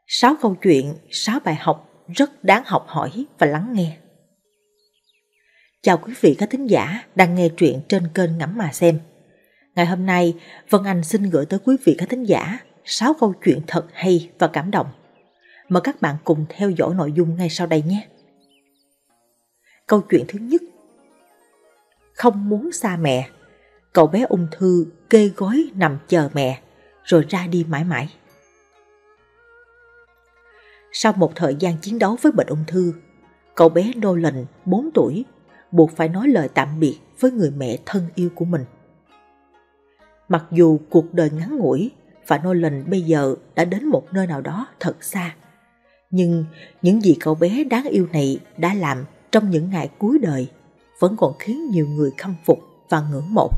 6 câu chuyện, 6 bài học rất đáng học hỏi và lắng nghe. Chào quý vị khán thính giả đang nghe truyện trên kênh Ngắm Mà Xem. Ngày hôm nay, Vân Anh xin gửi tới quý vị khán thính giả 6 câu chuyện thật hay và cảm động. Mời các bạn cùng theo dõi nội dung ngay sau đây nhé. Câu chuyện thứ nhất. Không muốn xa mẹ, cậu bé ung thư kê gối nằm chờ mẹ, rồi ra đi mãi mãi. Sau một thời gian chiến đấu với bệnh ung thư, cậu bé Nolan 4 tuổi buộc phải nói lời tạm biệt với người mẹ thân yêu của mình. Mặc dù cuộc đời ngắn ngủi và Nolan bây giờ đã đến một nơi nào đó thật xa, nhưng những gì cậu bé đáng yêu này đã làm trong những ngày cuối đời vẫn còn khiến nhiều người khâm phục và ngưỡng mộ.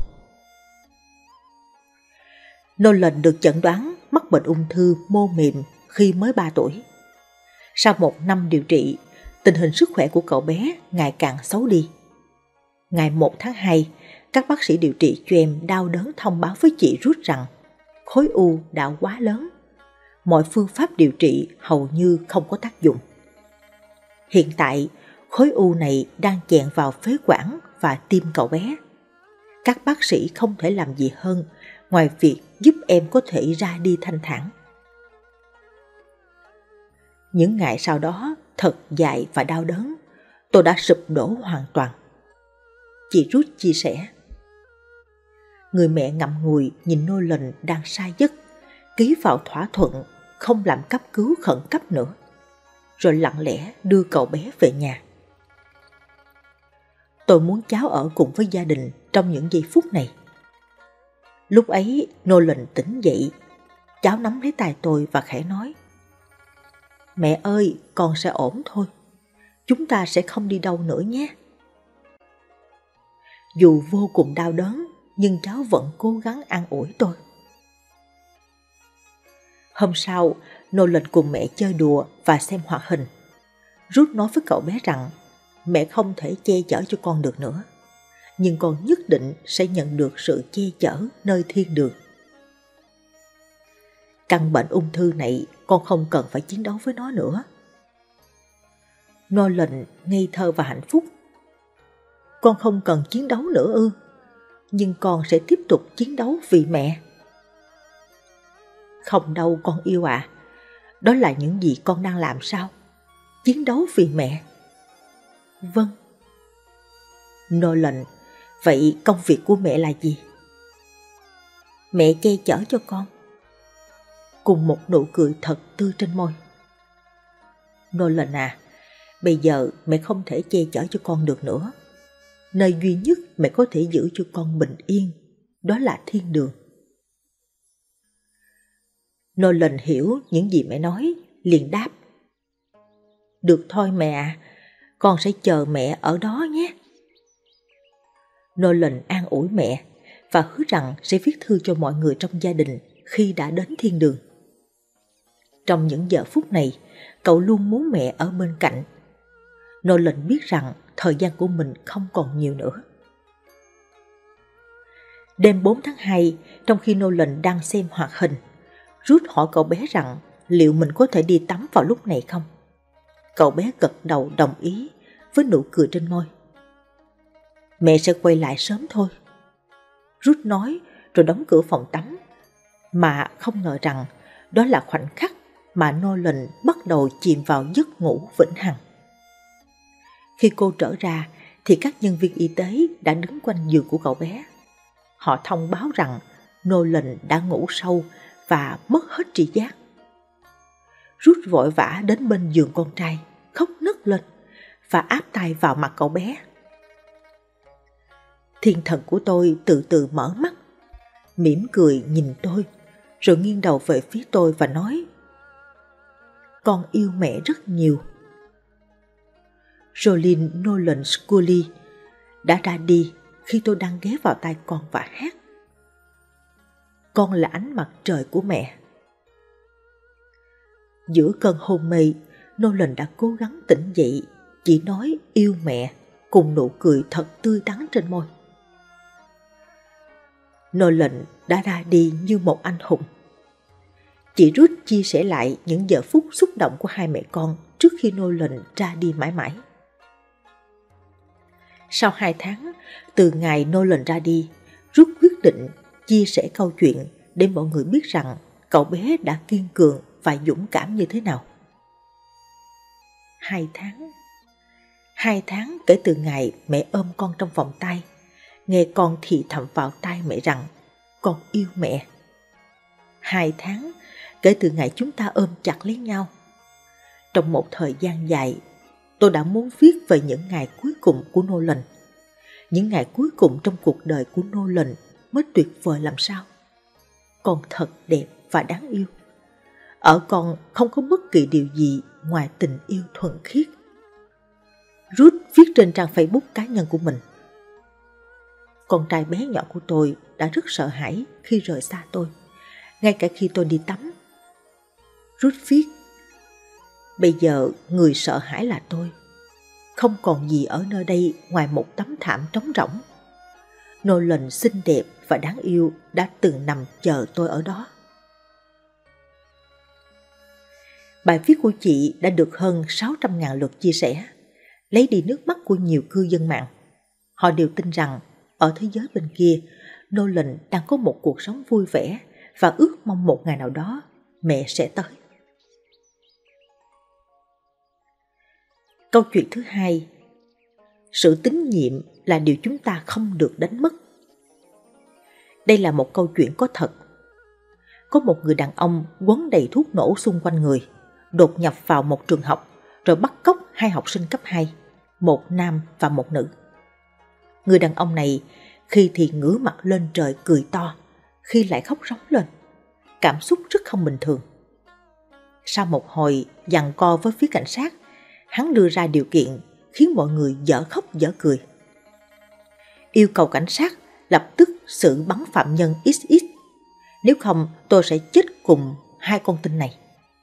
Nolan được chẩn đoán mắc bệnh ung thư mô mềm khi mới 3 tuổi. Sau 1 năm điều trị, tình hình sức khỏe của cậu bé ngày càng xấu đi. Ngày 1 tháng 2, các bác sĩ điều trị cho em đau đớn thông báo với chị Ruth rằng khối u đã quá lớn. Mọi phương pháp điều trị hầu như không có tác dụng. Hiện tại, khối u này đang chèn vào phế quản và tim cậu bé. Các bác sĩ không thể làm gì hơn ngoài việc giúp em có thể ra đi thanh thản. Những ngày sau đó thật dài và đau đớn, tôi đã sụp đổ hoàn toàn. Chị Ruth chia sẻ. Người mẹ ngậm ngùi nhìn Nolan đang say giấc, ký vào thỏa thuận không làm cấp cứu khẩn cấp nữa, rồi lặng lẽ đưa cậu bé về nhà. Tôi muốn cháu ở cùng với gia đình trong những giây phút này. Lúc ấy Nolan tỉnh dậy, cháu nắm lấy tay tôi và khẽ nói: Mẹ ơi, con sẽ ổn thôi. Chúng ta sẽ không đi đâu nữa nhé. Dù vô cùng đau đớn, nhưng cháu vẫn cố gắng an ủi tôi. Hôm sau, Nolan cùng mẹ chơi đùa và xem hoạt hình. Ruth nói với cậu bé rằng mẹ không thể che chở cho con được nữa, nhưng con nhất định sẽ nhận được sự che chở nơi thiên đường. Căn bệnh ung thư này con không cần phải chiến đấu với nó nữa. Nolan ngây thơ và hạnh phúc. Con không cần chiến đấu nữa ư? Nhưng con sẽ tiếp tục chiến đấu vì mẹ. Không đâu con yêu ạ. Đó là những gì con đang làm sao? Chiến đấu vì mẹ. Vâng. Nolan, vậy công việc của mẹ là gì? Mẹ che chở cho con. Cùng một nụ cười thật tươi trên môi. Nolan à, bây giờ mẹ không thể che chở cho con được nữa. Nơi duy nhất mẹ có thể giữ cho con bình yên, đó là thiên đường. Nolan hiểu những gì mẹ nói, liền đáp: Được thôi mẹ à, con sẽ chờ mẹ ở đó nhé. Nolan an ủi mẹ và hứa rằng sẽ viết thư cho mọi người trong gia đình khi đã đến thiên đường. Trong những giờ phút này, cậu luôn muốn mẹ ở bên cạnh. Nolan biết rằng thời gian của mình không còn nhiều nữa. Đêm 4 tháng 2, trong khi Nolan đang xem hoạt hình, Ruth hỏi cậu bé rằng liệu mình có thể đi tắm vào lúc này không. Cậu bé gật đầu đồng ý với nụ cười trên môi. Mẹ sẽ quay lại sớm thôi, Ruth nói rồi đóng cửa phòng tắm, mà không ngờ rằng đó là khoảnh khắc mà Nolan bắt đầu chìm vào giấc ngủ vĩnh hằng. Khi cô trở ra thì các nhân viên y tế đã đứng quanh giường của cậu bé. Họ thông báo rằng Nolan đã ngủ sâu và mất hết tri giác. Ruth vội vã đến bên giường con trai, khóc nấc lên và áp tay vào mặt cậu bé. Thiên thần của tôi từ từ mở mắt, mỉm cười nhìn tôi, rồi nghiêng đầu về phía tôi và nói: Con yêu mẹ rất nhiều. Jolene Nolan Scully đã ra đi khi tôi đang ghé vào tai con và hát: Con là ánh mặt trời của mẹ. Giữa cơn hôn mê, Nolan đã cố gắng tỉnh dậy, chỉ nói yêu mẹ cùng nụ cười thật tươi tắn trên môi. Nolan đã ra đi như một anh hùng. Chị Ruth chia sẻ lại những giờ phút xúc động của hai mẹ con trước khi Nolan ra đi mãi mãi. Sau 2 tháng từ ngày Nolan ra đi, Ruth quyết định chia sẻ câu chuyện để mọi người biết rằng cậu bé đã kiên cường và dũng cảm như thế nào. 2 tháng kể từ ngày mẹ ôm con trong vòng tay, nghe con thì thầm vào tai mẹ rằng con yêu mẹ. 2 tháng kể từ ngày chúng ta ôm chặt lấy nhau. Trong một thời gian dài, tôi đã muốn viết về những ngày cuối cùng của Nolan. Những ngày cuối cùng trong cuộc đời của Nolan mới tuyệt vời làm sao. Con thật đẹp và đáng yêu. Ở con không có bất kỳ điều gì ngoài tình yêu thuần khiết. Ruth viết trên trang Facebook cá nhân của mình. Con trai bé nhỏ của tôi đã rất sợ hãi khi rời xa tôi, ngay cả khi tôi đi tắm. Ruth viết, bây giờ người sợ hãi là tôi. Không còn gì ở nơi đây ngoài một tấm thảm trống rỗng. Nolan xinh đẹp và đáng yêu đã từng nằm chờ tôi ở đó. Bài viết của chị đã được hơn 600.000 lượt chia sẻ, lấy đi nước mắt của nhiều cư dân mạng. Họ đều tin rằng ở thế giới bên kia, Nolan đang có một cuộc sống vui vẻ và ước mong một ngày nào đó mẹ sẽ tới. Câu chuyện thứ hai, sự tín nhiệm là điều chúng ta không được đánh mất. Đây là một câu chuyện có thật. Có một người đàn ông quấn đầy thuốc nổ xung quanh người, đột nhập vào một trường học rồi bắt cóc 2 học sinh cấp 2, một nam và một nữ. Người đàn ông này khi thì ngửa mặt lên trời cười to, khi lại khóc rống lên. Cảm xúc rất không bình thường. Sau một hồi giằng co với phía cảnh sát, hắn đưa ra điều kiện khiến mọi người dở khóc dở cười. Yêu cầu cảnh sát lập tức xử bắn phạm nhân XX, nếu không tôi sẽ chết cùng 2 con tin này.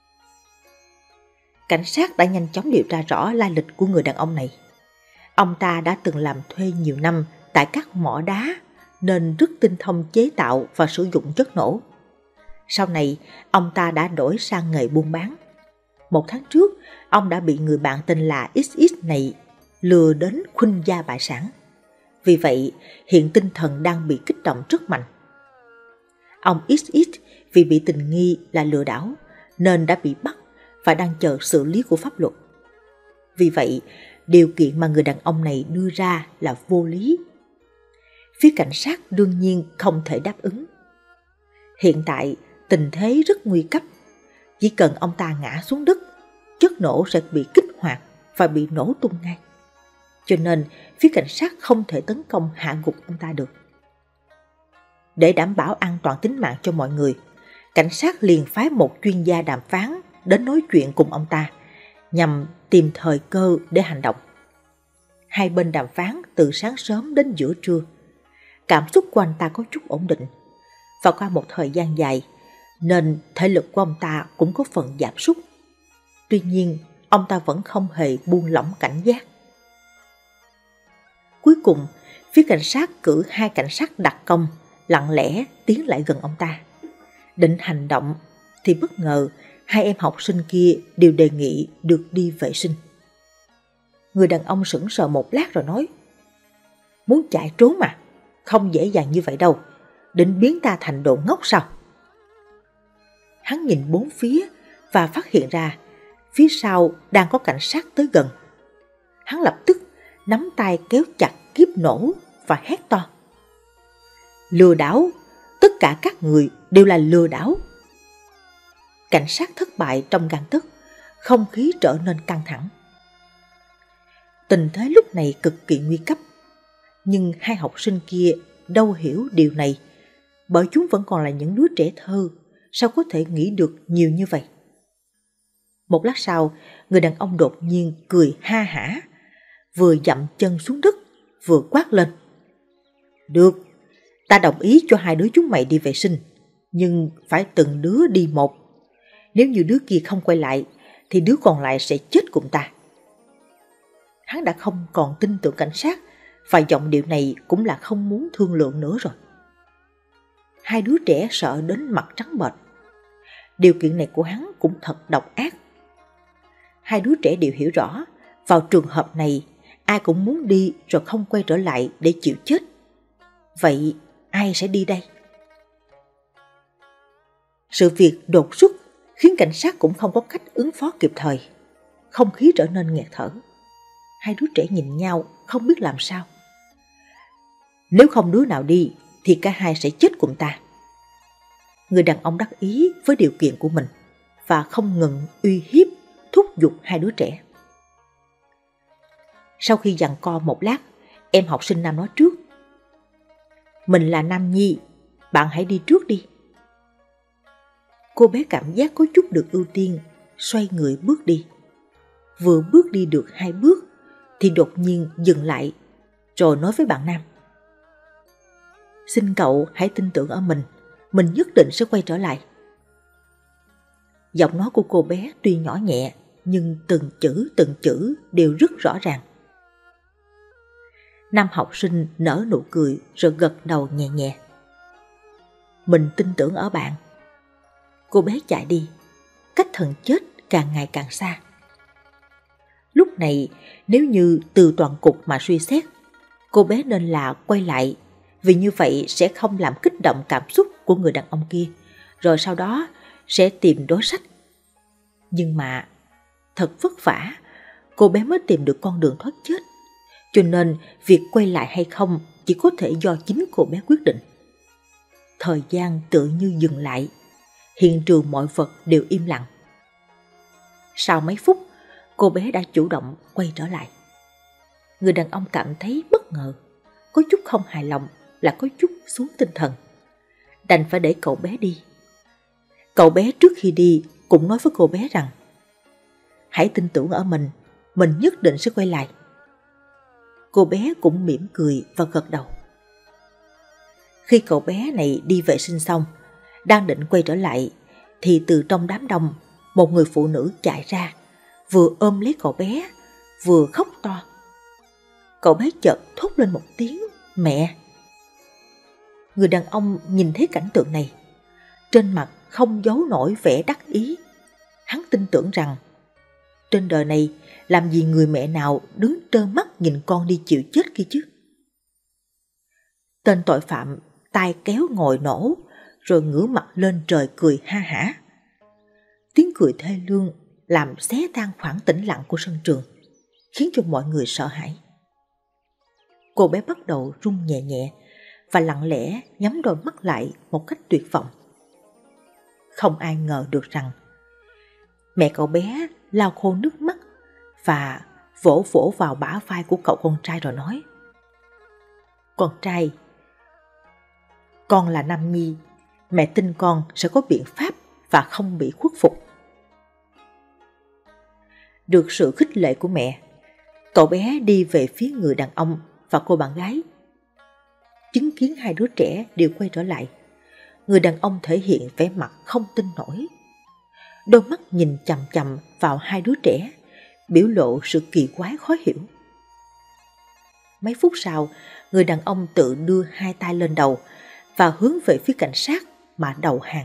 Cảnh sát đã nhanh chóng điều tra rõ lai lịch của người đàn ông này. Ông ta đã từng làm thuê nhiều năm tại các mỏ đá nên rất tinh thông chế tạo và sử dụng chất nổ. Sau này, ông ta đã đổi sang nghề buôn bán. 1 tháng trước, ông đã bị người bạn tên là XX này lừa đến khuynh gia bại sản. Vì vậy, hiện tinh thần đang bị kích động rất mạnh. Ông XX vì bị tình nghi là lừa đảo nên đã bị bắt và đang chờ xử lý của pháp luật. Vì vậy, điều kiện mà người đàn ông này đưa ra là vô lý. Phía cảnh sát đương nhiên không thể đáp ứng. Hiện tại, tình thế rất nguy cấp. Chỉ cần ông ta ngã xuống đất, chất nổ sẽ bị kích hoạt và bị nổ tung ngay. Cho nên, phía cảnh sát không thể tấn công hạ gục ông ta được. Để đảm bảo an toàn tính mạng cho mọi người, cảnh sát liền phái một chuyên gia đàm phán đến nói chuyện cùng ông ta, nhằm tìm thời cơ để hành động. Hai bên đàm phán từ sáng sớm đến giữa trưa. Cảm xúc của anh ta có chút ổn định, và qua một thời gian dài, nên thể lực của ông ta cũng có phần giảm sút. Tuy nhiên, ông ta vẫn không hề buông lỏng cảnh giác. Cuối cùng, phía cảnh sát cử 2 cảnh sát đặc công lặng lẽ tiến lại gần ông ta. Định hành động thì bất ngờ 2 em học sinh kia đều đề nghị được đi vệ sinh. Người đàn ông sững sờ một lát rồi nói: "Muốn chạy trốn mà, không dễ dàng như vậy đâu, định biến ta thành đồ ngốc sao?" Hắn nhìn 4 phía và phát hiện ra phía sau đang có cảnh sát tới gần. Hắn lập tức nắm tay kéo chặt kiếp nổ và hét to: "Lừa đảo, tất cả các người đều là lừa đảo." Cảnh sát thất bại trong gang tấc, không khí trở nên căng thẳng. Tình thế lúc này cực kỳ nguy cấp, nhưng 2 học sinh kia đâu hiểu điều này, bởi chúng vẫn còn là những đứa trẻ thơ, sao có thể nghĩ được nhiều như vậy. Một lát sau, người đàn ông đột nhiên cười ha hả, vừa dậm chân xuống đất, vừa quát lên: "Được, ta đồng ý cho 2 đứa chúng mày đi vệ sinh, nhưng phải từng đứa đi một. Nếu như đứa kia không quay lại, thì đứa còn lại sẽ chết cùng ta." Hắn đã không còn tin tưởng cảnh sát, và giọng điệu này cũng là không muốn thương lượng nữa rồi. 2 đứa trẻ sợ đến mặt trắng bệch. điều kiện này của hắn cũng thật độc ác. Hai đứa trẻ đều hiểu rõ, vào trường hợp này ai cũng muốn đi rồi không quay trở lại để chịu chết. Vậy ai sẽ đi đây? Sự việc đột xuất khiến cảnh sát cũng không có cách ứng phó kịp thời. Không khí trở nên nghẹt thở. Hai đứa trẻ nhìn nhau không biết làm sao. Nếu không đứa nào đi thì cả hai sẽ chết cùng ta. Người đàn ông đắc ý với điều kiện của mình và không ngừng uy hiếp, thúc giục hai đứa trẻ. Sau khi giằng co một lát, em học sinh nam nói trước. Mình là Nam Nhi, bạn hãy đi trước đi. Cô bé cảm giác có chút được ưu tiên, xoay người bước đi. Vừa bước đi được 2 bước thì đột nhiên dừng lại, rồi nói với bạn nam. Xin cậu hãy tin tưởng ở mình nhất định sẽ quay trở lại. Giọng nói của cô bé tuy nhỏ nhẹ, nhưng từng chữ đều rất rõ ràng. Nam học sinh nở nụ cười rồi gật đầu nhẹ nhẹ. Mình tin tưởng ở bạn. Cô bé chạy đi, cách thần chết càng ngày càng xa. Lúc này, nếu như từ toàn cục mà suy xét, cô bé nên là quay lại, vì như vậy sẽ không làm kích động cảm xúc của người đàn ông kia, rồi sau đó sẽ tìm đối sách. Nhưng mà thật vất vả, cô bé mới tìm được con đường thoát chết, cho nên việc quay lại hay không chỉ có thể do chính cô bé quyết định. Thời gian tự như dừng lại, hiện trường mọi vật đều im lặng. Sau mấy phút, cô bé đã chủ động quay trở lại. Người đàn ông cảm thấy bất ngờ, có chút không hài lòng, là có chút xuống tinh thần. Đành phải để cậu bé đi. Cậu bé trước khi đi cũng nói với cô bé rằng hãy tin tưởng ở mình nhất định sẽ quay lại. Cô bé cũng mỉm cười và gật đầu. Khi cậu bé này đi vệ sinh xong, đang định quay trở lại, thì từ trong đám đông, một người phụ nữ chạy ra, vừa ôm lấy cậu bé, vừa khóc to. Cậu bé chợt thốt lên một tiếng mẹ. Người đàn ông nhìn thấy cảnh tượng này, trên mặt không giấu nổi vẻ đắc ý. Hắn tin tưởng rằng trên đời này làm gì người mẹ nào đứng trơ mắt nhìn con đi chịu chết kia chứ. Tên tội phạm tay kéo ngồi nổ, rồi ngửa mặt lên trời cười ha hả. Tiếng cười thê lương làm xé tan khoảng tĩnh lặng của sân trường, khiến cho mọi người sợ hãi. Cô bé bắt đầu run nhẹ nhẹ và lặng lẽ nhắm đôi mắt lại một cách tuyệt vọng. Không ai ngờ được rằng mẹ cậu bé lau khô nước mắt và vỗ vỗ vào bả vai của cậu con trai rồi nói: Con trai, con là Nam Nhi, mẹ tin con sẽ có biện pháp và không bị khuất phục. Được sự khích lệ của mẹ, cậu bé đi về phía người đàn ông và cô bạn gái. Chứng kiến hai đứa trẻ đều quay trở lại, người đàn ông thể hiện vẻ mặt không tin nổi. Đôi mắt nhìn chằm chằm vào hai đứa trẻ, biểu lộ sự kỳ quái khó hiểu. Mấy phút sau, người đàn ông tự đưa hai tay lên đầu và hướng về phía cảnh sát mà đầu hàng.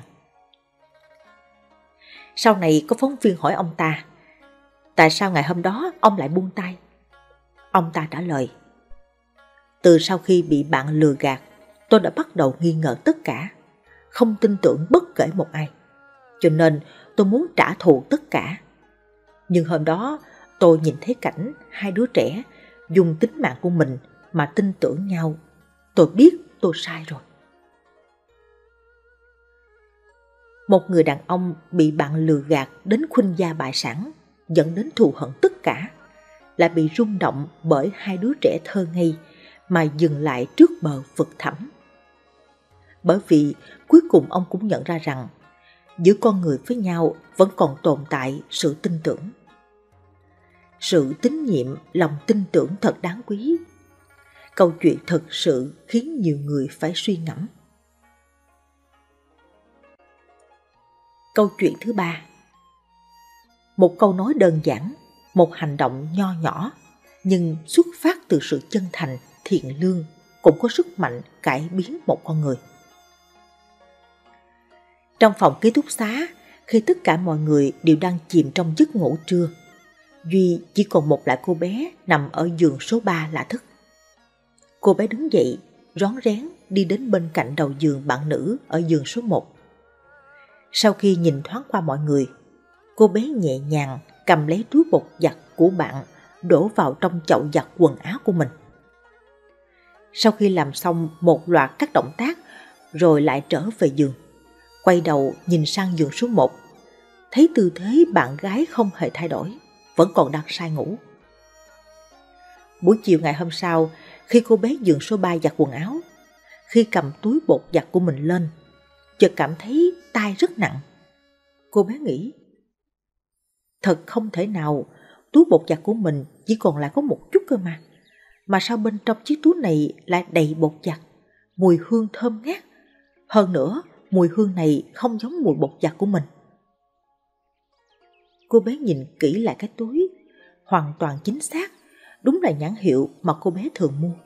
Sau này có phóng viên hỏi ông ta, tại sao ngày hôm đó ông lại buông tay? Ông ta trả lời: Từ sau khi bị bạn lừa gạt, tôi đã bắt đầu nghi ngờ tất cả, không tin tưởng bất kể một ai. Cho nên tôi muốn trả thù tất cả. Nhưng hôm đó tôi nhìn thấy cảnh hai đứa trẻ dùng tính mạng của mình mà tin tưởng nhau. Tôi biết tôi sai rồi. Một người đàn ông bị bạn lừa gạt đến khuynh gia bại sản, dẫn đến thù hận tất cả, lại bị rung động bởi hai đứa trẻ thơ ngây mà dừng lại trước bờ vực thẳm. Bởi vì cuối cùng ông cũng nhận ra rằng giữa con người với nhau vẫn còn tồn tại sự tin tưởng. Sự tín nhiệm, lòng tin tưởng thật đáng quý. Câu chuyện thật sự khiến nhiều người phải suy ngẫm. Câu chuyện thứ 3. Một câu nói đơn giản, một hành động nho nhỏ, nhưng xuất phát từ sự chân thành, thiện lương cũng có sức mạnh cải biến một con người. Trong phòng ký túc xá, khi tất cả mọi người đều đang chìm trong giấc ngủ trưa. Duy chỉ còn một lại cô bé nằm ở giường số 3 lạ thức. Cô bé đứng dậy, rón rén đi đến bên cạnh đầu giường bạn nữ ở giường số 1. Sau khi nhìn thoáng qua mọi người, cô bé nhẹ nhàng cầm lấy túi bột giặt của bạn đổ vào trong chậu giặt quần áo của mình. Sau khi làm xong một loạt các động tác rồi lại trở về giường, quay đầu nhìn sang giường số 1, thấy tư thế bạn gái không hề thay đổi, vẫn còn đang say ngủ. Buổi chiều ngày hôm sau, khi cô bé giường số 3 giặt quần áo, khi cầm túi bột giặt của mình lên, chợt cảm thấy tay rất nặng. Cô bé nghĩ, thật không thể nào, túi bột giặt của mình chỉ còn lại có một chút cơ mà sao bên trong chiếc túi này lại đầy bột giặt, mùi hương thơm ngát. Hơn nữa, mùi hương này không giống mùi bột giặt của mình. Cô bé nhìn kỹ lại cái túi, hoàn toàn chính xác, đúng là nhãn hiệu mà cô bé thường mua.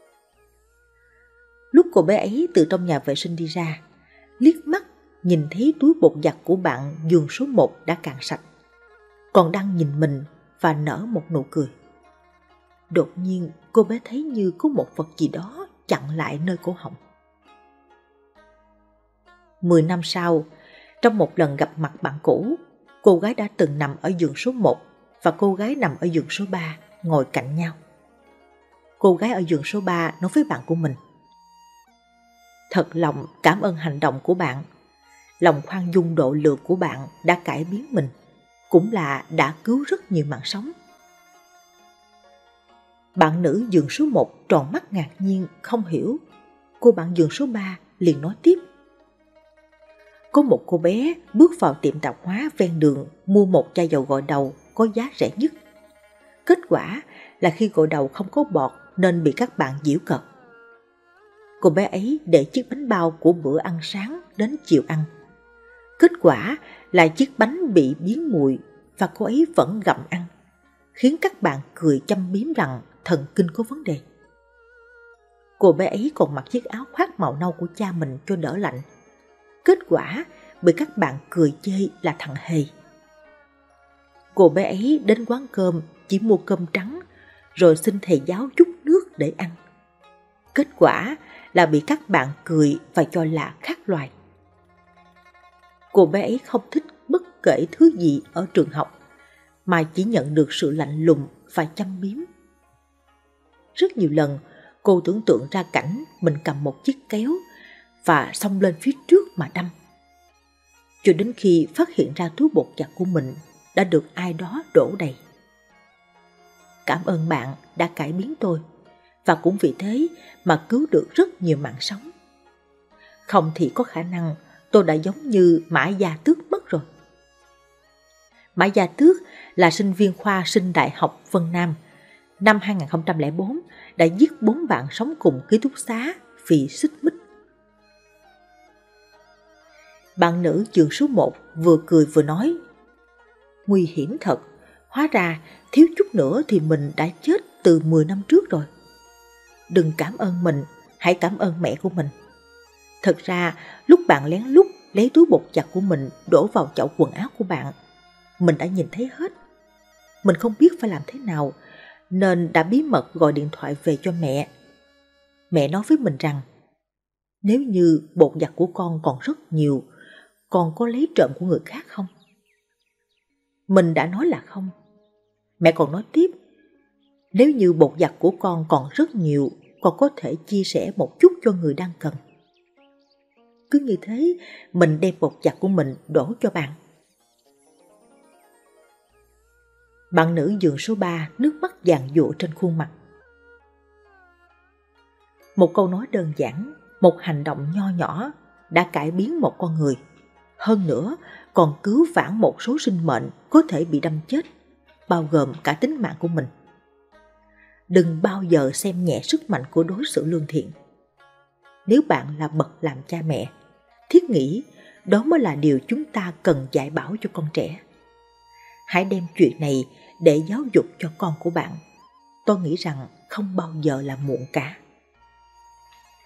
Lúc cô bé ấy từ trong nhà vệ sinh đi ra, liếc mắt nhìn thấy túi bột giặt của bạn giường số 1 đã cạn sạch, còn đang nhìn mình và nở một nụ cười. Đột nhiên cô bé thấy như có một vật gì đó chặn lại nơi cổ họng. 10 năm sau, trong một lần gặp mặt bạn cũ, cô gái đã từng nằm ở giường số 1 và cô gái nằm ở giường số 3 ngồi cạnh nhau. Cô gái ở giường số 3 nói với bạn của mình, thật lòng cảm ơn hành động của bạn. Lòng khoan dung độ lượng của bạn đã cải biến mình, cũng là đã cứu rất nhiều mạng sống. Bạn nữ giường số 1 tròn mắt ngạc nhiên, không hiểu. Cô bạn giường số 3 liền nói tiếp. Có một cô bé bước vào tiệm tạp hóa ven đường mua một chai dầu gội đầu có giá rẻ nhất. Kết quả là khi gội đầu không có bọt nên bị các bạn giễu cợt. Cô bé ấy để chiếc bánh bao của bữa ăn sáng đến chiều ăn. Kết quả là chiếc bánh bị biến mùi và cô ấy vẫn gặm ăn, khiến các bạn cười châm biếm rằng thần kinh có vấn đề. Cô bé ấy còn mặc chiếc áo khoác màu nâu của cha mình cho đỡ lạnh. Kết quả bị các bạn cười chê là thằng hề. Cô bé ấy đến quán cơm chỉ mua cơm trắng rồi xin thầy giáo chút nước để ăn. Kết quả là bị các bạn cười và cho là khác loài. Cô bé ấy không thích bất kể thứ gì ở trường học, mà chỉ nhận được sự lạnh lùng và châm biếm. Rất nhiều lần cô tưởng tượng ra cảnh mình cầm một chiếc kéo và xông lên phía trước mà đâm. Cho đến khi phát hiện ra túi bột giặt của mình đã được ai đó đổ đầy. Cảm ơn bạn đã cải biến tôi, và cũng vì thế mà cứu được rất nhiều mạng sống. Không thì có khả năng tôi đã giống như Mã Gia Tước mất rồi. Mã Gia Tước là sinh viên khoa sinh Đại học Vân Nam. Năm 2004 đã giết 4 bạn sống cùng ký túc xá vì xích mích. Bạn nữ giường số 1 vừa cười vừa nói, nguy hiểm thật, hóa ra thiếu chút nữa thì mình đã chết từ 10 năm trước rồi. Đừng cảm ơn mình, hãy cảm ơn mẹ của mình. Thật ra lúc bạn lén lút lấy túi bột giặt của mình đổ vào chậu quần áo của bạn, mình đã nhìn thấy hết. Mình không biết phải làm thế nào nên đã bí mật gọi điện thoại về cho mẹ. Mẹ nói với mình rằng nếu như bột giặt của con còn rất nhiều, con có lấy trộm của người khác không? Mình đã nói là không. Mẹ còn nói tiếp, nếu như bột giặt của con còn rất nhiều, con có thể chia sẻ một chút cho người đang cần. Cứ như thế, mình đem bột giặt của mình đổ cho bạn. Bạn nữ giường số 3 nước mắt giàn giụa trên khuôn mặt. Một câu nói đơn giản, một hành động nho nhỏ đã cải biến một con người. Hơn nữa, còn cứu vãn một số sinh mệnh có thể bị đâm chết, bao gồm cả tính mạng của mình. Đừng bao giờ xem nhẹ sức mạnh của đối xử lương thiện. Nếu bạn là bậc làm cha mẹ, thiết nghĩ đó mới là điều chúng ta cần dạy bảo cho con trẻ. Hãy đem chuyện này để giáo dục cho con của bạn. Tôi nghĩ rằng không bao giờ là muộn cả.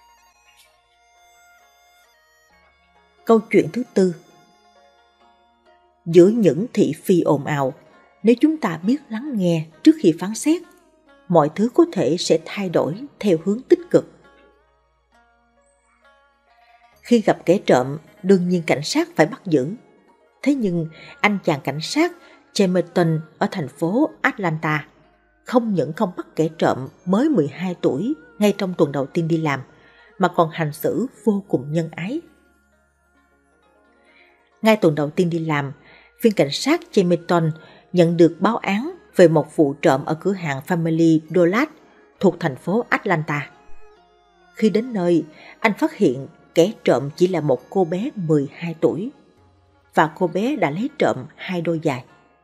Câu chuyện thứ tư. Giữa những thị phi ồn ào, nếu chúng ta biết lắng nghe trước khi phán xét, mọi thứ có thể sẽ thay đổi theo hướng tích cực. Khi gặp kẻ trộm, đương nhiên cảnh sát phải bắt giữ. Thế nhưng anh chàng cảnh sát Jamerton ở thành phố Atlanta không những không bắt kẻ trộm mới 12 tuổi ngay trong tuần đầu tiên đi làm, mà còn hành xử vô cùng nhân ái. Ngay tuần đầu tiên đi làm, viên cảnh sát Jamerton nhận được báo án về một vụ trộm ở cửa hàng Family Dollar thuộc thành phố Atlanta. Khi đến nơi, anh phát hiện kẻ trộm chỉ là một cô bé 12 tuổi và cô bé đã lấy trộm 2 đôi giày.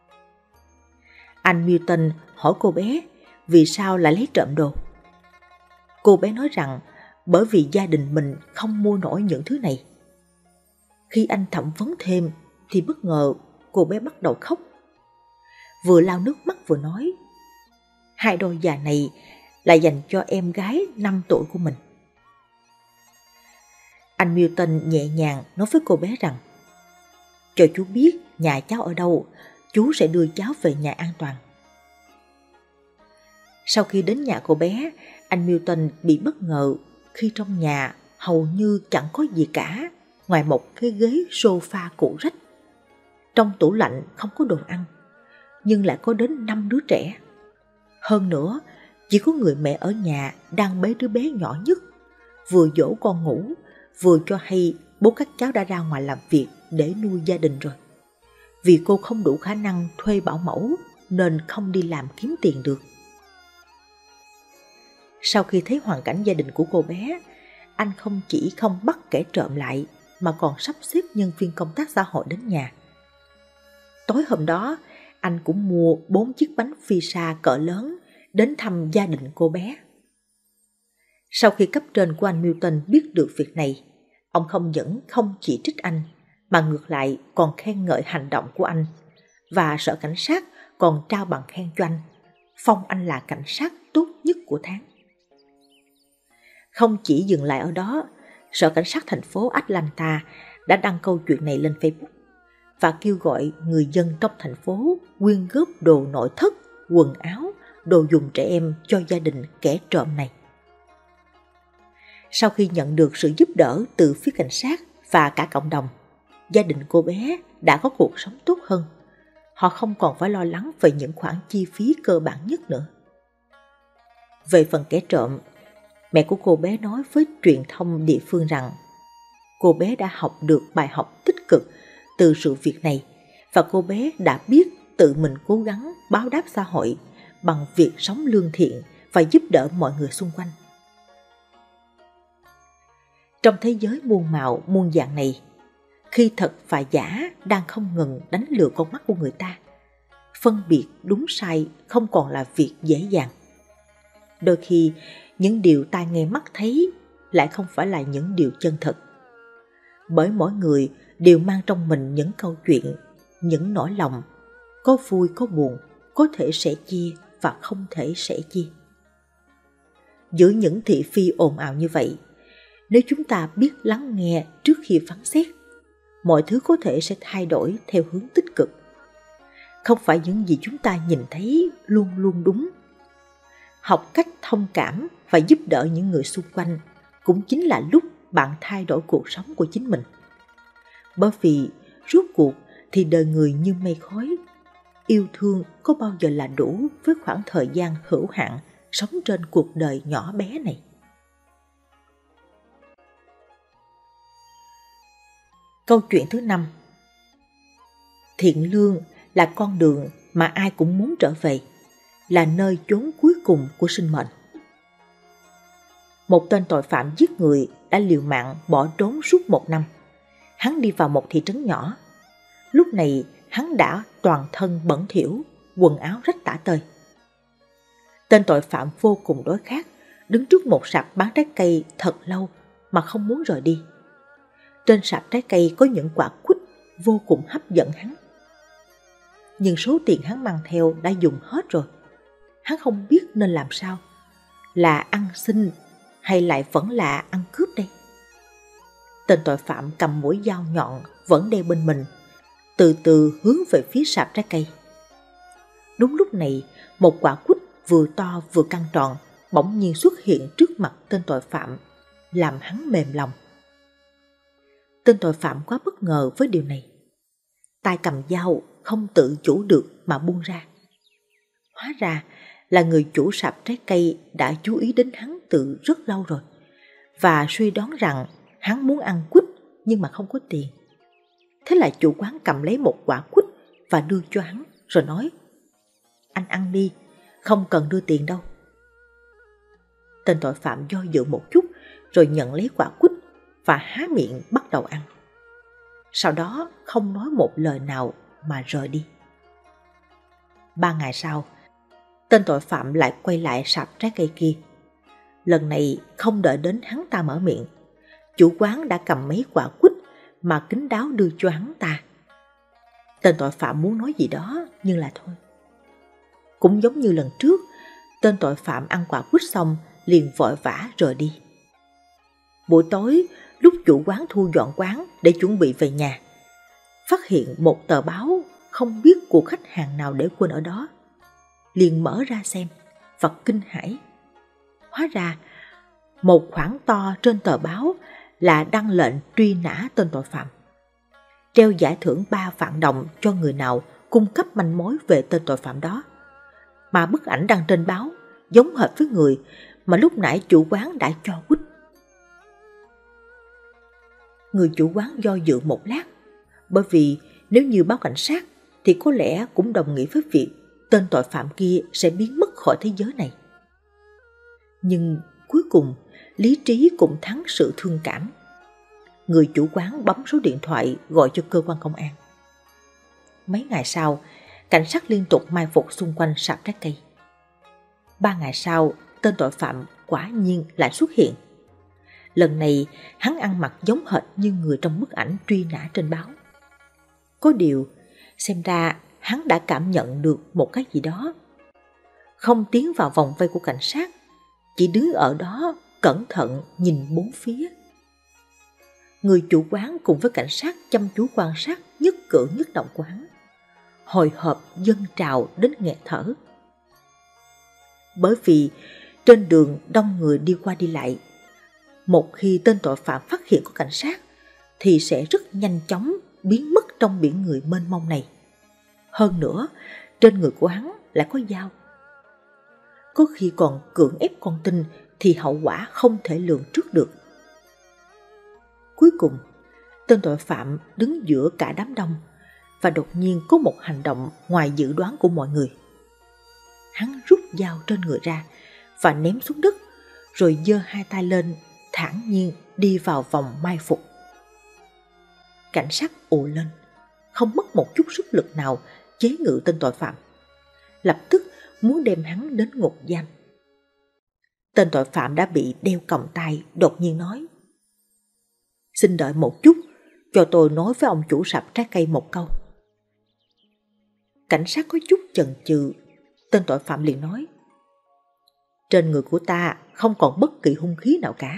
Anh Milton hỏi cô bé vì sao lại lấy trộm đồ. Cô bé nói rằng bởi vì gia đình mình không mua nổi những thứ này. Khi anh thẩm vấn thêm thì bất ngờ cô bé bắt đầu khóc. Vừa lau nước mắt vừa nói, 2 đôi giày này là dành cho em gái 5 tuổi của mình. Anh Milton nhẹ nhàng nói với cô bé rằng, cho chú biết nhà cháu ở đâu, chú sẽ đưa cháu về nhà an toàn. Sau khi đến nhà cô bé, anh Milton bị bất ngờ khi trong nhà hầu như chẳng có gì cả ngoài một cái ghế sofa cũ rách. Trong tủ lạnh không có đồ ăn, nhưng lại có đến 5 đứa trẻ. Hơn nữa, chỉ có người mẹ ở nhà đang bế đứa bé nhỏ nhất, vừa dỗ con ngủ, vừa cho hay bố các cháu đã ra ngoài làm việc để nuôi gia đình rồi. Vì cô không đủ khả năng thuê bảo mẫu nên không đi làm kiếm tiền được. Sau khi thấy hoàn cảnh gia đình của cô bé, anh không chỉ không bắt kẻ trộm lại mà còn sắp xếp nhân viên công tác xã hội đến nhà. Tối hôm đó, anh cũng mua 4 chiếc bánh pizza cỡ lớn đến thăm gia đình cô bé. Sau khi cấp trên của anh Milton biết được việc này, ông không chỉ trích anh, mà ngược lại còn khen ngợi hành động của anh, và sở cảnh sát còn trao bằng khen cho anh, phong anh là cảnh sát tốt nhất của tháng. Không chỉ dừng lại ở đó, sở cảnh sát thành phố Atlanta đã đăng câu chuyện này lên Facebook và kêu gọi người dân trong thành phố quyên góp đồ nội thất, quần áo, đồ dùng trẻ em cho gia đình kẻ trộm này. Sau khi nhận được sự giúp đỡ từ phía cảnh sát và cả cộng đồng, gia đình cô bé đã có cuộc sống tốt hơn. Họ không còn phải lo lắng về những khoản chi phí cơ bản nhất nữa. Về phần kẻ trộm, mẹ của cô bé nói với truyền thông địa phương rằng cô bé đã học được bài học tích cực từ sự việc này và cô bé đã biết tự mình cố gắng báo đáp xã hội bằng việc sống lương thiện và giúp đỡ mọi người xung quanh. Trong thế giới muôn màu muôn dạng này, khi thật và giả đang không ngừng đánh lừa con mắt của người ta, phân biệt đúng sai không còn là việc dễ dàng. Đôi khi, những điều tai nghe mắt thấy lại không phải là những điều chân thật. Bởi mỗi người đều mang trong mình những câu chuyện, những nỗi lòng, có vui có buồn, có thể sẻ chia và không thể sẻ chia. Giữa những thị phi ồn ào như vậy, nếu chúng ta biết lắng nghe trước khi phán xét, mọi thứ có thể sẽ thay đổi theo hướng tích cực. Không phải những gì chúng ta nhìn thấy luôn luôn đúng. Học cách thông cảm và giúp đỡ những người xung quanh cũng chính là lúc bạn thay đổi cuộc sống của chính mình. Bởi vì rốt cuộc thì đời người như mây khói. Yêu thương có bao giờ là đủ với khoảng thời gian hữu hạn sống trên cuộc đời nhỏ bé này. Câu chuyện thứ 5. Thiện lương là con đường mà ai cũng muốn trở về, là nơi chốn cuối cùng của sinh mệnh. Một tên tội phạm giết người đã liều mạng bỏ trốn suốt 1 năm. Hắn đi vào một thị trấn nhỏ. Lúc này hắn đã toàn thân bẩn thỉu, quần áo rách tả tơi. Tên tội phạm vô cùng đói khát, đứng trước một sạp bán trái cây thật lâu mà không muốn rời đi. Trên sạp trái cây có những quả quýt vô cùng hấp dẫn hắn. Nhưng số tiền hắn mang theo đã dùng hết rồi. Hắn không biết nên làm sao, là ăn xin hay lại vẫn là ăn cướp đây. Tên tội phạm cầm mũi dao nhọn vẫn đeo bên mình, từ từ hướng về phía sạp trái cây. Đúng lúc này, một quả quýt vừa to vừa căng tròn bỗng nhiên xuất hiện trước mặt tên tội phạm, làm hắn mềm lòng. Tên tội phạm quá bất ngờ với điều này. Tay cầm dao không tự chủ được mà buông ra. Hóa ra là người chủ sạp trái cây đã chú ý đến hắn từ rất lâu rồi và suy đoán rằng hắn muốn ăn quýt nhưng mà không có tiền. Thế là chủ quán cầm lấy một quả quýt và đưa cho hắn rồi nói: "Anh ăn đi, không cần đưa tiền đâu." Tên tội phạm do dự một chút rồi nhận lấy quả quýt và há miệng bắt đầu ăn. Sau đó không nói một lời nào mà rời đi. 3 ngày sau, tên tội phạm lại quay lại sạp trái cây kia. Lần này không đợi đến hắn ta mở miệng, chủ quán đã cầm mấy quả quýt mà kín đáo đưa cho hắn ta. Tên tội phạm muốn nói gì đó nhưng là thôi. Cũng giống như lần trước, tên tội phạm ăn quả quýt xong liền vội vã rời đi. Buổi tối, lúc chủ quán thu dọn quán để chuẩn bị về nhà, phát hiện một tờ báo không biết của khách hàng nào để quên ở đó. Liền mở ra xem và kinh hãi. Hóa ra, một khoản to trên tờ báo là đăng lệnh truy nã tên tội phạm. Treo giải thưởng 3 vạn đồng cho người nào cung cấp manh mối về tên tội phạm đó. Mà bức ảnh đăng trên báo giống hệt với người mà lúc nãy chủ quán đã cho quýt. Người chủ quán do dự một lát, bởi vì nếu như báo cảnh sát thì có lẽ cũng đồng nghĩa với việc tên tội phạm kia sẽ biến mất khỏi thế giới này. Nhưng cuối cùng, lý trí cũng thắng sự thương cảm. Người chủ quán bấm số điện thoại gọi cho cơ quan công an. Mấy ngày sau, cảnh sát liên tục mai phục xung quanh sạp trái cây. 3 ngày sau, tên tội phạm quả nhiên lại xuất hiện. Lần này, hắn ăn mặc giống hệt như người trong bức ảnh truy nã trên báo. Có điều, xem ra hắn đã cảm nhận được một cái gì đó. Không tiến vào vòng vây của cảnh sát, chỉ đứng ở đó cẩn thận nhìn bốn phía. Người chủ quán cùng với cảnh sát chăm chú quan sát nhất cử nhất động của hắn, hồi hộp dâng trào đến nghẹt thở. Bởi vì trên đường đông người đi qua đi lại, một khi tên tội phạm phát hiện có cảnh sát thì sẽ rất nhanh chóng biến mất trong biển người mênh mông này. Hơn nữa, trên người của hắn lại có dao. Có khi còn cưỡng ép con tin thì hậu quả không thể lường trước được. Cuối cùng, tên tội phạm đứng giữa cả đám đông và đột nhiên có một hành động ngoài dự đoán của mọi người. Hắn rút dao trên người ra và ném xuống đất, rồi giơ hai tay lên, thản nhiên đi vào vòng mai phục. Cảnh sát ồ lên, không mất một chút sức lực nào chế ngự tên tội phạm, lập tức muốn đem hắn đến ngục giam. Tên tội phạm đã bị đeo còng tay đột nhiên nói: "Xin đợi một chút, cho tôi nói với ông chủ sạp trái cây một câu." Cảnh sát có chút chần chừ, tên tội phạm liền nói: "Trên người của ta không còn bất kỳ hung khí nào cả."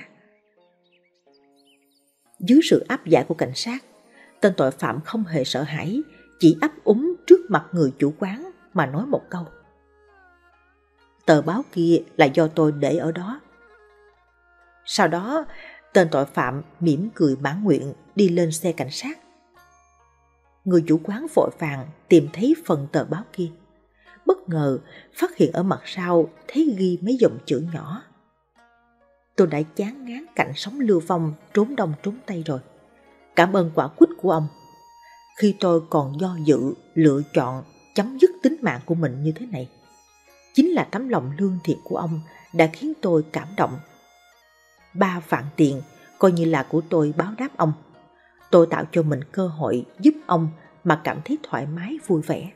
Dưới sự áp giải của cảnh sát, tên tội phạm không hề sợ hãi, chỉ ấp úng trước mặt người chủ quán mà nói một câu: "Tờ báo kia là do tôi để ở đó." Sau đó, tên tội phạm mỉm cười mãn nguyện đi lên xe cảnh sát. Người chủ quán vội vàng tìm thấy phần tờ báo kia, bất ngờ phát hiện ở mặt sau thấy ghi mấy dòng chữ nhỏ: "Tôi đã chán ngán cảnh sống lưu vong trốn đông trốn tây rồi. Cảm ơn quả quýt của ông. Khi tôi còn do dự lựa chọn chấm dứt tính mạng của mình như thế này, chính là tấm lòng lương thiện của ông đã khiến tôi cảm động. 3 vạn tiền coi như là của tôi báo đáp ông. Tôi tạo cho mình cơ hội giúp ông mà cảm thấy thoải mái vui vẻ."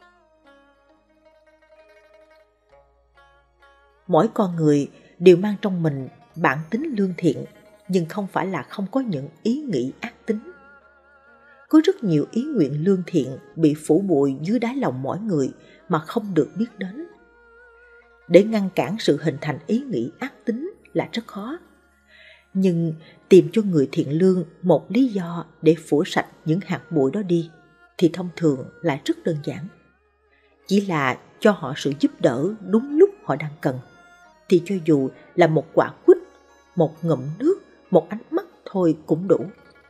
Mỗi con người đều mang trong mình bản tính lương thiện, nhưng không phải là không có những ý nghĩ ác tính. Có rất nhiều ý nguyện lương thiện bị phủ bụi dưới đáy lòng mỗi người mà không được biết đến. Để ngăn cản sự hình thành ý nghĩ ác tính là rất khó. Nhưng tìm cho người thiện lương một lý do để phủi sạch những hạt bụi đó đi thì thông thường lại rất đơn giản. Chỉ là cho họ sự giúp đỡ đúng lúc họ đang cần, thì cho dù là một quả quýt, một ngụm nước, một ánh mắt thôi cũng đủ.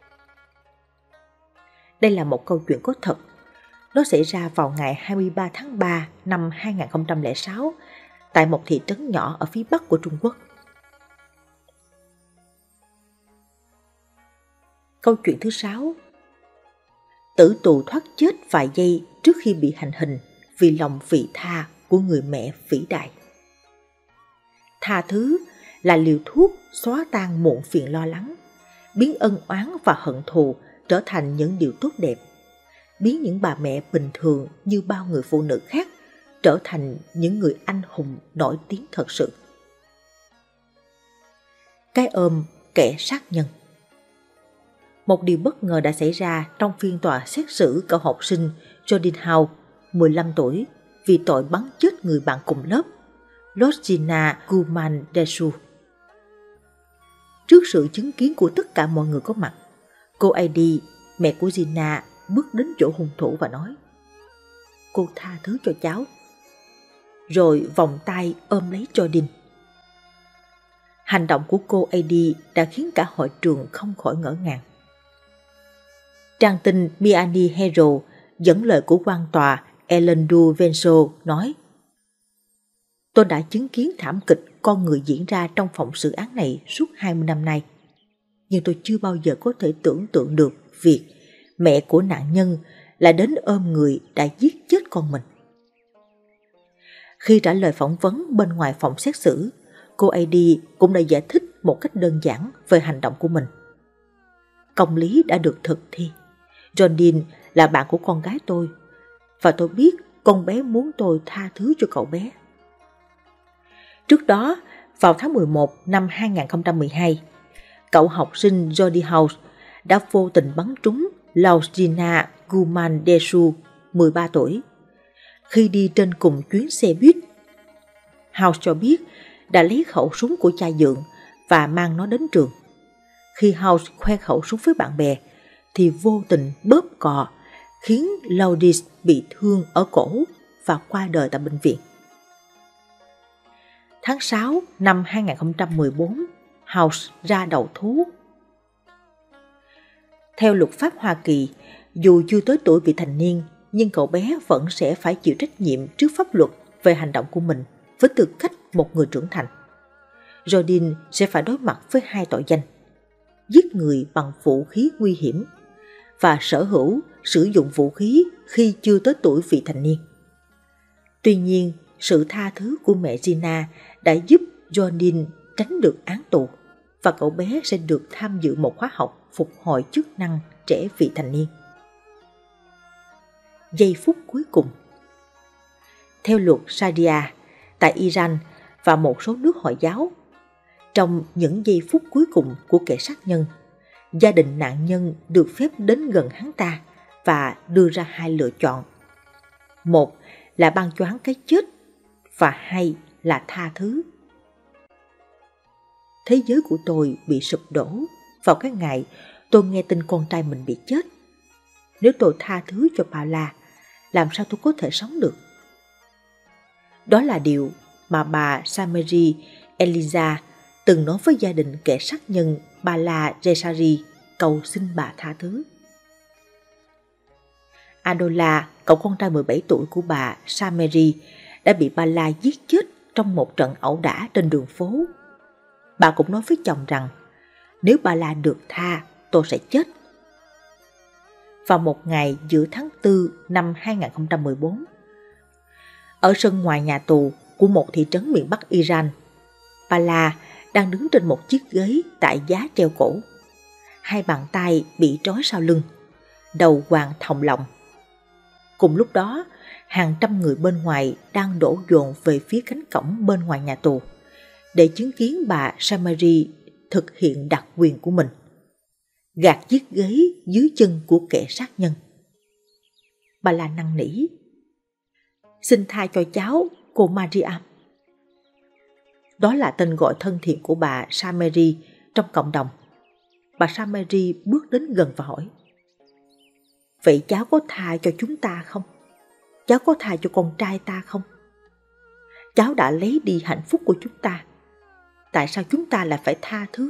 Đây là một câu chuyện có thật. Nó xảy ra vào ngày 23 tháng 3 năm 2006 tại một thị trấn nhỏ ở phía bắc của Trung Quốc. Câu chuyện thứ 6. Tử tù thoát chết vài giây trước khi bị hành hình vì lòng vị tha của người mẹ vĩ đại. Tha thứ là liều thuốc xóa tan muộn phiền lo lắng, biến ân oán và hận thù trở thành những điều tốt đẹp, biến những bà mẹ bình thường như bao người phụ nữ khác trở thành những người anh hùng nổi tiếng thật sự. Cái ôm kẻ sát nhân. Một điều bất ngờ đã xảy ra trong phiên tòa xét xử cậu học sinh Jordan House, 15 tuổi, vì tội bắn chết người bạn cùng lớp, Georgina Gumandesu. Trước sự chứng kiến của tất cả mọi người có mặt, cô Heidi, mẹ của Gina, bước đến chỗ hung thủ và nói: "Cô tha thứ cho cháu." Rồi vòng tay ôm lấy Jordan. Hành động của cô Heidi đã khiến cả hội trường không khỏi ngỡ ngàng. Trang tin Miami Herald dẫn lời của quan tòa Ellen DuVenso nói: "Tôi đã chứng kiến thảm kịch con người diễn ra trong phòng xử án này suốt 20 năm nay. Nhưng tôi chưa bao giờ có thể tưởng tượng được việc mẹ của nạn nhân lại đến ôm người đã giết chết con mình." Khi trả lời phỏng vấn bên ngoài phòng xét xử, cô Heidi cũng đã giải thích một cách đơn giản về hành động của mình. "Công lý đã được thực thi. Jordan là bạn của con gái tôi, và tôi biết con bé muốn tôi tha thứ cho cậu bé." Trước đó, vào tháng 11 năm 2012, cậu học sinh Jordan House đã vô tình bắn trúng Georgina Gumandesu, 13 tuổi, khi đi trên cùng chuyến xe buýt. House cho biết đã lấy khẩu súng của cha dượng và mang nó đến trường. Khi House khoe khẩu súng với bạn bè, thì vô tình bóp cò, khiến Laudis bị thương ở cổ và qua đời tại bệnh viện. Tháng 6 năm 2014, House ra đầu thú. Theo luật pháp Hoa Kỳ, dù chưa tới tuổi vị thành niên, nhưng cậu bé vẫn sẽ phải chịu trách nhiệm trước pháp luật về hành động của mình với tư cách một người trưởng thành. Jordan sẽ phải đối mặt với 2 tội danh: giết người bằng vũ khí nguy hiểm và sở hữu, sử dụng vũ khí khi chưa tới tuổi vị thành niên. Tuy nhiên, sự tha thứ của mẹ Gina đã giúp Jordan tránh được án tù, và cậu bé sẽ được tham dự một khóa học phục hồi chức năng trẻ vị thành niên. Giây phút cuối cùng. Theo luật Sharia tại Iran và một số nước Hồi giáo, trong những giây phút cuối cùng của kẻ sát nhân, gia đình nạn nhân được phép đến gần hắn ta và đưa ra 2 lựa chọn: một là ban cho hắn cái chết, và 2 là tha thứ. Thế giới của tôi bị sụp đổ vào cái ngày tôi nghe tin con trai mình bị chết. Nếu tôi tha thứ cho Paula, làm sao tôi có thể sống được? Đó là điều mà bà Sameri Eliza từng nói với gia đình kẻ sát nhân Bala Resari, cầu xin bà tha thứ. Adola, cậu con trai 17 tuổi của bà Sameri, đã bị Bala giết chết trong một trận ẩu đả trên đường phố. Bà cũng nói với chồng rằng nếu Bala được tha, tôi sẽ chết. Vào một ngày giữa tháng 4 năm 2014, ở sân ngoài nhà tù của một thị trấn miền Bắc Iran, Bala đang đứng trên một chiếc ghế tại giá treo cổ. 2 bàn tay bị trói sau lưng, đầu quàng thòng lọng. Cùng lúc đó, hàng trăm người bên ngoài đang đổ dồn về phía cánh cổng bên ngoài nhà tù để chứng kiến bà Samari thực hiện đặc quyền của mình, gạt chiếc ghế dưới chân của kẻ sát nhân. Bà la năn nỉ: "Xin tha cho cháu, cô Mariam." Đó là tên gọi thân thiện của bà Samari trong cộng đồng. Bà Samari bước đến gần và hỏi: Vậy cháu có tha cho chúng ta không? Cháu có tha cho con trai ta không? Cháu đã lấy đi hạnh phúc của chúng ta. Tại sao chúng ta lại phải tha thứ?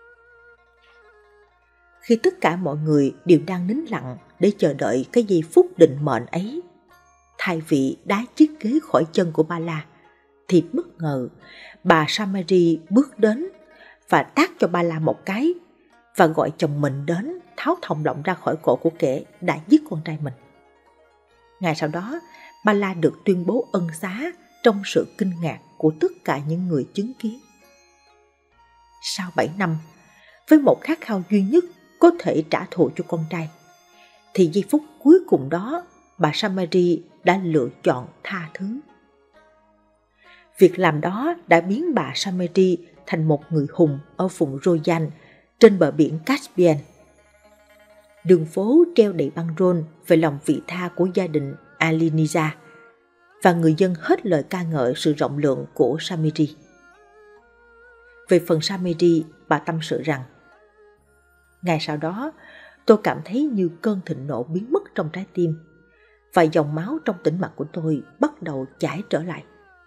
Khi tất cả mọi người đều đang nín lặng để chờ đợi cái giây phút định mệnh ấy, thay vì đá chiếc ghế khỏi chân của ba La, thì bất ngờ bà Samari bước đến và tát cho ba La một cái và gọi chồng mình đến tháo thòng lọng ra khỏi cổ của kẻ đã giết con trai mình. Ngay sau đó, ba La được tuyên bố ân xá trong sự kinh ngạc của tất cả những người chứng kiến. Sau 7 năm, với một khát khao duy nhất có thể trả thù cho con trai, thì giây phút cuối cùng đó bà Samari đã lựa chọn tha thứ. Việc làm đó đã biến bà Samari thành một người hùng ở vùng Royan trên bờ biển Caspian. Đường phố treo đầy băng rôn về lòng vị tha của gia đình Aliniza, và người dân hết lời ca ngợi sự rộng lượng của Samiri. Về phần Samiri, bà tâm sự rằng: ngày sau đó, tôi cảm thấy như cơn thịnh nộ biến mất trong trái tim, và dòng máu trong tĩnh mạch của tôi bắt đầu chảy trở lại.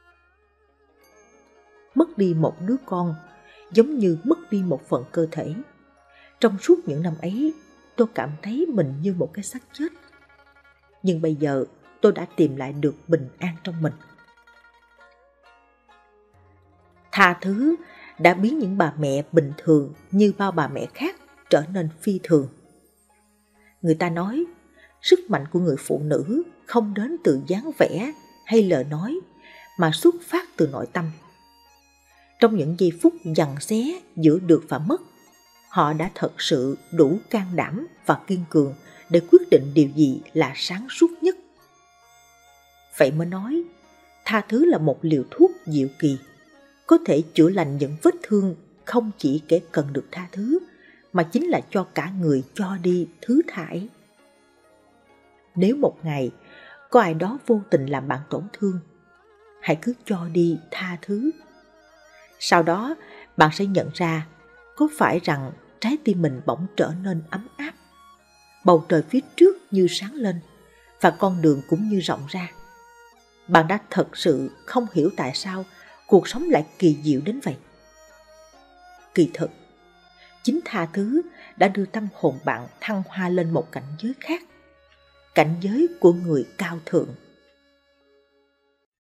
Mất đi một đứa con giống như mất đi một phần cơ thể. Trong suốt những năm ấy, tôi cảm thấy mình như một cái xác chết. Nhưng bây giờ tôi đã tìm lại được bình an trong mình. Tha thứ đã biến những bà mẹ bình thường như bao bà mẹ khác trở nên phi thường. Người ta nói, sức mạnh của người phụ nữ không đến từ dáng vẻ hay lời nói, mà xuất phát từ nội tâm. Trong những giây phút giằng xé giữa được và mất, họ đã thật sự đủ can đảm và kiên cường để quyết định điều gì là sáng suốt nhất. Vậy mới nói, tha thứ là một liều thuốc diệu kỳ, có thể chữa lành những vết thương không chỉ kẻ cần được tha thứ, mà chính là cho cả người cho đi thứ tha ấy. Nếu một ngày có ai đó vô tình làm bạn tổn thương, hãy cứ cho đi tha thứ. Sau đó bạn sẽ nhận ra có phải rằng trái tim mình bỗng trở nên ấm áp, bầu trời phía trước như sáng lên và con đường cũng như rộng ra. Bạn đã thật sự không hiểu tại sao cuộc sống lại kỳ diệu đến vậy. Kỳ thực, chính tha thứ đã đưa tâm hồn bạn thăng hoa lên một cảnh giới khác, cảnh giới của người cao thượng.